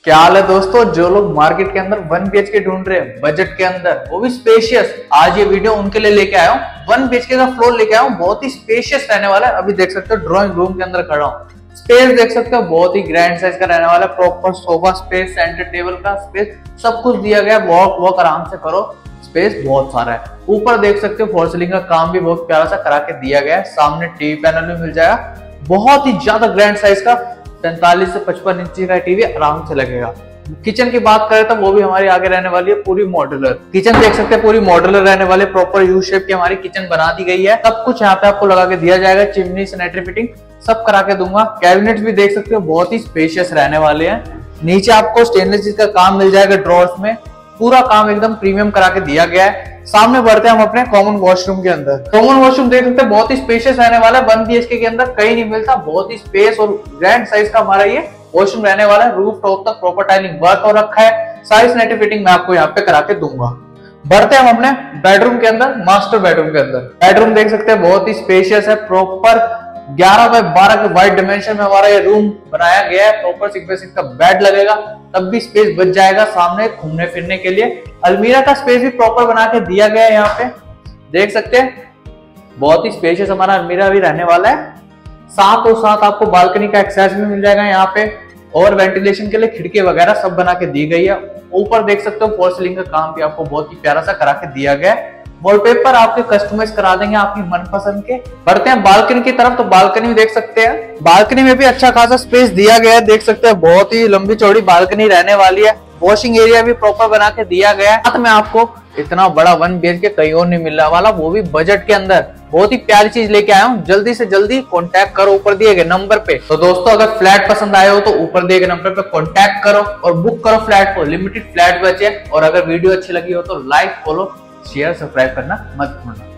क्या हाल है दोस्तों। जो लोग मार्केट के अंदर 1 BHK ढूंढ रहे हैं बजट के अंदर, वो भी स्पेशियस, आज ये वीडियो उनके लिए लेके आया हूँ। 1 BHK का फ्लोर लेके आया हूँ, बहुत ही स्पेशियस रहने वाला है। अभी देख सकते हो ड्राइंग रूम के अंदर खड़ा हूँ। स्पेस देख सकते हो बहुत ही ग्रैंड साइज का रहने वाला है। Proper sofa space, centre table का स्पेस, सब कुछ दिया गया। वॉक आराम से करो, स्पेस बहुत सारा है। ऊपर देख सकते हो फॉल सीलिंग का काम भी बहुत प्यारा सा करा के दिया गया है। सामने टीवी पैनल भी मिल जाएगा, बहुत ही ज्यादा ग्रैंड साइज का 45 से 55 इंच का टीवी आराम से लगेगा। किचन की बात करें तो वो भी हमारी आगे रहने वाली है पूरी मॉड्यूलर। किचन देख सकते हैं पूरी मॉड्यूलर रहने वाले, प्रॉपर यू शेप की हमारी किचन बना दी गई है। सब कुछ यहाँ पे आपको लगा के दिया जाएगा, चिमनी सैनिटरी फिटिंग सब करा के दूंगा। कैबिनेट भी देख सकते हो बहुत ही स्पेशियस रहने वाले हैं। नीचे आपको स्टेनलेस स्टील का काम मिल जाएगा, ड्रॉर्स में पूरा काम एकदम प्रीमियम करा के दिया गया है। सामने बढ़ते हैं हम अपने कॉमन वॉशरूम के अंदर। कॉमन वॉशरूम देख सकते हैं बहुत ही स्पेशियस रहने वाला है। 1 BHK के अंदर कहीं नहीं मिलता, बहुत ही स्पेस और ग्रैंड साइज का हमारा ये वॉशरूम रहने वाला है। रूफ टॉप तक प्रॉपर टाइलिंग वर्क हो रखा है। सारी सैनिटरी फिटिंग मैं आपको यहाँ पे करा के दूंगा। बढ़ते हैं हम अपने बेडरूम के अंदर, मास्टर बेडरूम के अंदर। बेडरूम देख सकते हैं बहुत ही स्पेशियस है। प्रॉपर 11 बाय 12 के वाइड डायमेंशन में हमारा ये रूम बनाया गया है। प्रॉपर 6x6 का बेड लगेगा, तब भी स्पेस बच जाएगा सामने घूमने फिरने के लिए। अलमीरा का स्पेस भी प्रॉपर बना के दिया गया है। यहाँ पे देख सकते हैं बहुत ही स्पेशियस हमारा अलमीरा भी रहने वाला है। साथ और साथ आपको बालकनी का एक्सेस भी मिल जाएगा यहाँ पे, और वेंटिलेशन के लिए खिड़की वगैरह सब बना के दी गई है। ऊपर देख सकते हो फॉल सीलिंग का काम भी आपको बहुत ही प्यारा सा करा के दिया गया है। वॉलपेपर आपके कस्टमाइज करा देंगे आपकी मनपसंद के। बढ़ते हैं बालकनी की तरफ, तो बालकनी में देख सकते हैं, बालकनी में भी अच्छा खासा स्पेस दिया गया है। देख सकते हैं बहुत ही लंबी चौड़ी बालकनी रहने वाली है। वॉशिंग एरिया भी प्रॉपर बना के दिया गया है। साथ में आपको इतना बड़ा 1 BHK कहीं और नहीं मिलने वाला, वो भी बजट के अंदर। बहुत ही प्यारी चीज लेके आया हूँ। जल्दी से जल्दी कांटेक्ट करो ऊपर दिए गए नंबर पे। तो दोस्तों अगर फ्लैट पसंद आए हो तो ऊपर दिए गए नंबर पे कांटेक्ट करो और बुक करो फ्लैट को। लिमिटेड फ्लैट बचे, और अगर वीडियो अच्छी लगी हो तो लाइक, फॉलो, शेयर, सब्सक्राइब करना मत भूलना।